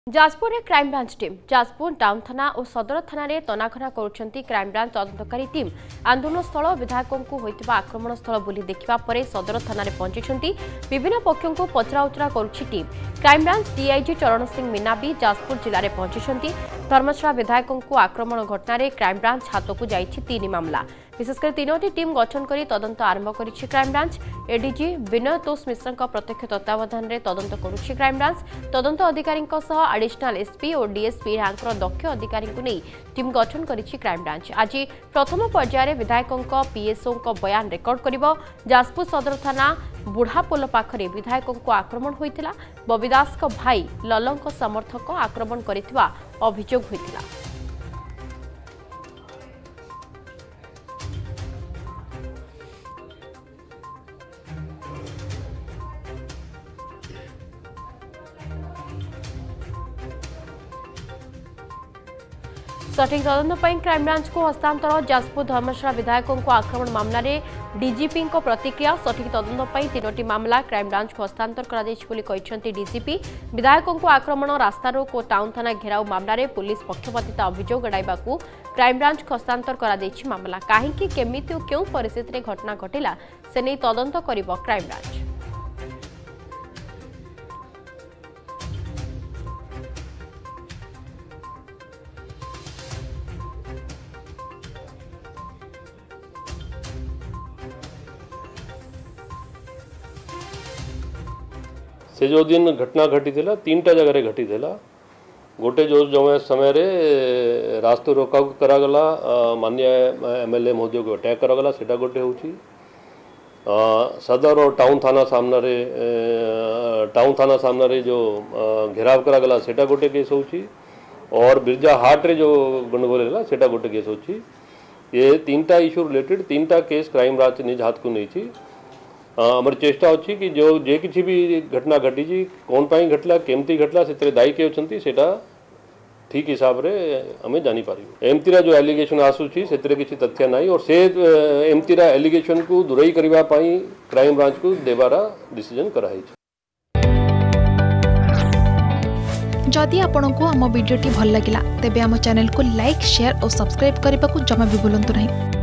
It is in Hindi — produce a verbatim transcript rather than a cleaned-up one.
Jajpur crime branch team Jajpur town थाना और सदर थाना रे तनाखना करुछंती क्राइमब्रांच तदंतकारी टीम आंदोलन स्थल विधायकों को होइतिबा आक्रमण स्थल बुली देखिबा परे सदर थाना रे पहुंचीछंती विभिन्न पक्षों को पचराउचरा करुछि team. Crime branch DIG Charan Singh Meena भी जाजपुर जिले में पहुंचीछंती। धर्मशाला विधायकों को आक्रमण घटना रे क्राइमब्रांच हाथ को जाइछि तीन मामला। विशेषकर तीनोटी टीम गठन कर तदंत आरंभ करिछि क्राइमब्रांच। एडीजी विनय तोष मिश्र प्रत्यक्ष तत्वावधान में तदंत करुछि क्राइमब्रांच। तदंत अधिकारी एडिशनल एसपी और डीएसपी रैंकर दक्ष अधिकारी को नहीं टीम गठन करिछि क्राइमब्रांच। आज प्रथम पर्यायर विधायकों पीएसओ बयान रेकर्ड करिबो। जाजपुर सदर थाना बुढ़ापोल पाखरे विधायकों को आक्रमण होइतिला। बबी दास को भाई ललंक समर्थक आक्रमण करिथिबा अभियोग होइतिला। सठिक तदंत पर क्राइमब्रांच को हस्तांतर। जाजपुर धर्मशाला विधायकों को आक्रमण मामला रे डीजीपी को प्रतिक्रिया। सठिक तदंत पर तीनोटी मामला क्राइमब्रांच को हस्तांतर करा दैछि बोली कहिसंती डीजीपी। विधायकों को आक्रमण रास्ता रोक और टाउन थाना घेराव मामला रे पुलिस पक्षपातिता अभियोग एड़ाइबाकू क्राइमब्रांच को हस्तांतर करा दैछि मामला। काहेकि केमिति और केउ परिस्थिति रे घटना घटिला से नै तदंत करिबो क्राइमब्रांच। से जो दिन घटना घटी थिला तीन टा जगह घटी थिला। गोटे जो जो समय रे रास्ता रोका करागला माननीय एमएलए महोदय को अटैक करागला सेटा गोटे होची। सदर और टाउन थाना सामने रे टाउन थाना सामने रे जो घेराव करागला सेटा गोटे केस होची। और बिरजा हाट रे जो गंडगोल होला सेटा गोटे केस होची। ये तीन टा इश्यू रिलेटेड तीन टा केस क्राइम ब्रांच निज हाथ को नहीं। आमर चेष्टा अच्छी कि जो जे किसी भी घटना घटी कौन पाई घटला केमती घटला से दायी किए होचंती सेटा ठीक हिसाब रे हमें जानी पारिबो। एमतीरा जो एलिगेशन आसुची सेतरे किछि तथ्य नाही और से एमतीरा एलिगेशन को दुरई करिबा पाई क्राइम ब्रांच को देबारा डिसीजन कराई। जदि आपंक आम भिडी भल लगा तेब आम चैनल को लाइक शेयर और सब्सक्राइब करने को जमा भी भूलु नहीं।